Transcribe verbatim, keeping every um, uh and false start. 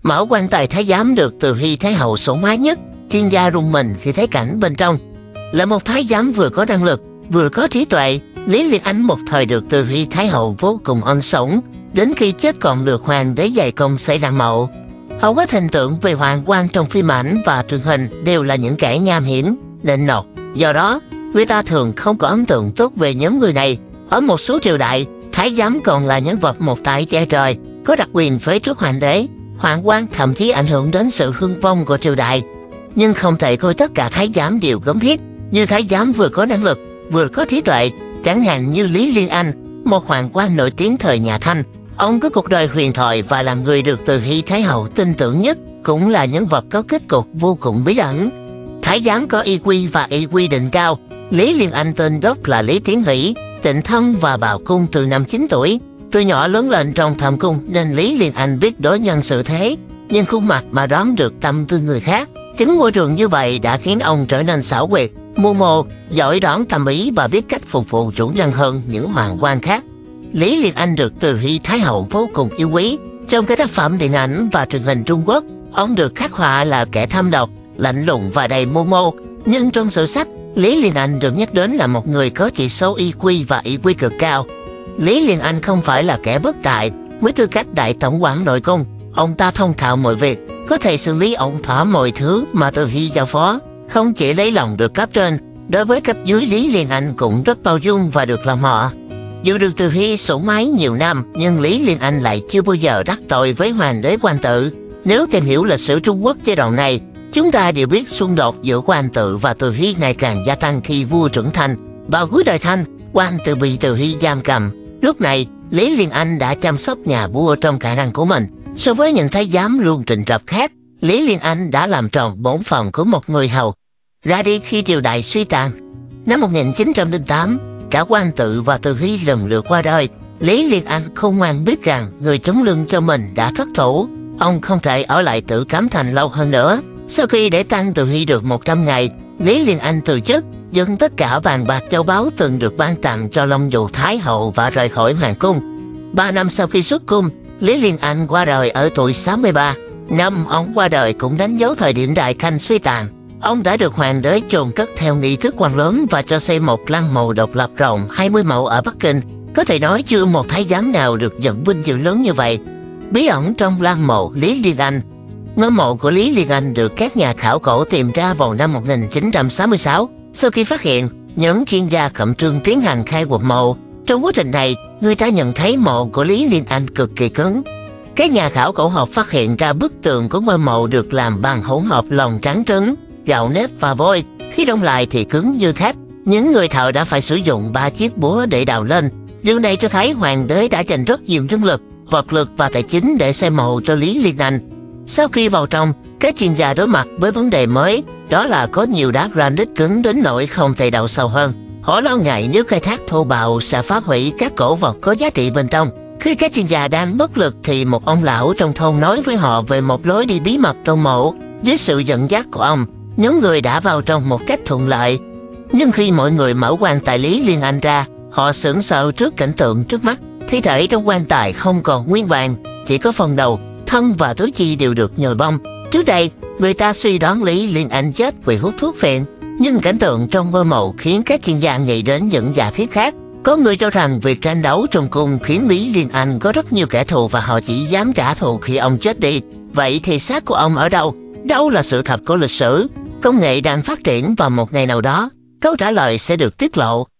Mở quan tài thái giám được Từ Hy Thái Hậu sủng ái nhất, chuyên gia rùng mình khi thấy cảnh bên trong. Là một thái giám vừa có năng lực, vừa có trí tuệ, Lý Liên Anh một thời được Từ Hy Thái Hậu vô cùng ân sủng, đến khi chết còn được hoàng đế dày công xây lăng mộ. Hầu hết hình tượng về hoàng quan trong phim ảnh và truyền hình đều là những kẻ nham hiểm, nịnh nọt. Do đó, người ta thường không có ấn tượng tốt về nhóm người này. Ở một số triều đại, thái giám còn là nhân vật một tay che trời, có đặc quyền phế truất hoàng đế, hoàng quan, thậm chí ảnh hưởng đến sự hưng vong của triều đại. Nhưng không thể coi tất cả thái giám đều gớm ghiếc. Như thái giám vừa có năng lực, vừa có trí tuệ, chẳng hạn như Lý Liên Anh, một hoàng quan nổi tiếng thời nhà Thanh. Ông có cuộc đời huyền thoại và là người được Từ Hy Thái Hậu tin tưởng nhất, cũng là nhân vật có kết cục vô cùng bí ẩn. Thái giám có i kiu và i kiu định cao. Lý Liên Anh tên gốc là Lý Tiến Hỷ, tịnh thân và vào cung từ năm chín tuổi. Từ nhỏ lớn lên trong thầm cung nên Lý Liên Anh biết đối nhân xử thế, nhưng khuôn mặt mà đoán được tâm tư người khác. Chính môi trường như vậy đã khiến ông trở nên xảo quyệt, mưu mô, giỏi đoán tâm ý và biết cách phục vụ chủ nhân hơn những hoàng quan khác. Lý Liên Anh được Từ Hy Thái Hậu vô cùng yêu quý. Trong các tác phẩm điện ảnh và truyền hình Trung Quốc, ông được khắc họa là kẻ thâm độc, lạnh lùng và đầy mưu mô. Nhưng trong sử sách, Lý Liên Anh được nhắc đến là một người có chỉ số i kiu và i kiu cực cao. Lý Liên Anh không phải là kẻ bất tài. Với tư cách đại tổng quản nội cung, ông ta thông thạo mọi việc, có thể xử lý ổn thỏa mọi thứ mà Từ Hy giao phó, không chỉ lấy lòng được cấp trên, đối với cấp dưới Lý Liên Anh cũng rất bao dung và được lòng họ. Dù được Từ Hy sủng ái nhiều năm, nhưng Lý Liên Anh lại chưa bao giờ đắc tội với hoàng đế Quang Tự. Nếu tìm hiểu lịch sử Trung Quốc giai đoạn này, chúng ta đều biết xung đột giữa Quang Tự và Từ Hy ngày càng gia tăng khi vua trưởng thành. Vào cuối đời Thanh, Quang Tự bị Từ Hy giam cầm. Lúc này, Lý Liên Anh đã chăm sóc nhà vua trong khả năng của mình. So với những thái giám luôn trịnh trọng khác, Lý Liên Anh đã làm tròn bổn phận của một người hầu. Ra đi khi triều đại suy tàn. Năm một nghìn chín trăm lẻ tám, cả Quang Tự và Từ Hy lần lượt qua đời. Lý Liên Anh không ngoan biết rằng người chống lưng cho mình đã thất thủ. Ông không thể ở lại Tử Cấm Thành lâu hơn nữa. Sau khi để tăng Từ Hy được một trăm ngày, Lý Liên Anh từ chức, dâng tất cả vàng bạc châu báu từng được ban tặng cho Long Dụ Thái Hậu và rời khỏi hoàng cung. Ba năm sau khi xuất cung, Lý Liên Anh qua đời ở tuổi sáu mươi ba. Năm ông qua đời cũng đánh dấu thời điểm Đại Khanh suy tàn. Ông đã được hoàng đế chôn cất theo nghi thức quan lớn và cho xây một lăng mộ độc lập rộng hai mươi mẫu ở Bắc Kinh. Có thể nói chưa một thái giám nào được nhận vinh dự lớn như vậy. Bí ẩn trong lăng mộ Lý Liên Anh. Ngôi mộ của Lý Liên Anh được các nhà khảo cổ tìm ra vào năm một nghìn chín trăm sáu mươi sáu. Sau khi phát hiện, nhóm chuyên gia khẩn trương tiến hành khai quật mộ. Trong quá trình này, người ta nhận thấy mộ của Lý Liên Anh cực kỳ cứng. Các nhà khảo cổ học phát hiện ra bức tường của ngôi mộ được làm bằng hỗn hợp lòng trắng trứng, gạo nếp và vôi. Khi đông lại thì cứng như thép. Những người thợ đã phải sử dụng ba chiếc búa để đào lên. Điều này cho thấy hoàng đế đã dành rất nhiều nhân lực, vật lực và tài chính để xây mộ cho Lý Liên Anh. Sau khi vào trong, các chuyên gia đối mặt với vấn đề mới, đó là có nhiều đá granite cứng đến nỗi không thể đào sâu hơn. Họ lo ngại nếu khai thác thô bạo sẽ phá hủy các cổ vật có giá trị bên trong. Khi các chuyên gia đang bất lực thì một ông lão trong thôn nói với họ về một lối đi bí mật trong mộ. Dưới sự dẫn dắt của ông, nhóm người đã vào trong một cách thuận lợi. Nhưng khi mọi người mở quan tài Lý Liên Anh ra, họ sững sờ trước cảnh tượng trước mắt. Thi thể trong quan tài không còn nguyên vẹn, chỉ có phần đầu, thân và tứ chi đều được nhồi bông. Trước đây, người ta suy đoán Lý Liên Anh chết vì hút thuốc phiện, nhưng cảnh tượng trong ngôi mộ khiến các chuyên gia nghĩ đến những giả thiết khác. Có người cho rằng việc tranh đấu trong cung khiến Lý Liên Anh có rất nhiều kẻ thù và họ chỉ dám trả thù khi ông chết đi. Vậy thì xác của ông ở đâu? Đâu là sự thật của lịch sử? Công nghệ đang phát triển vào một ngày nào đó, câu trả lời sẽ được tiết lộ.